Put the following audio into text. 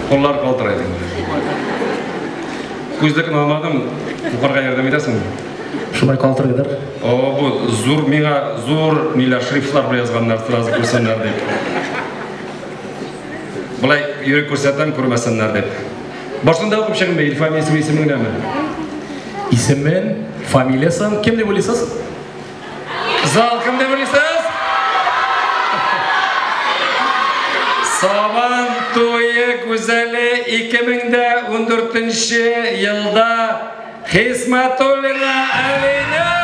Kollar kaldıraydı. Көздікін алмадым, бұқарға ердем етесің. Шулай калтыр кедер. Бұл зур, миңа зур нелер шрифтлар бір yazғандар, сразу көрсенлер деп. Бұлай үйрек көрсеттен көрмесенлер деп. Башында оқып шағын бе, фамилиясы есімің нәмі? Исемен, фамилиясын, кем деп ойлайсыз? Зал, кім деп ойлайсыз? Сабан тойы güzeli 2014 yılda Хисматуллина Алина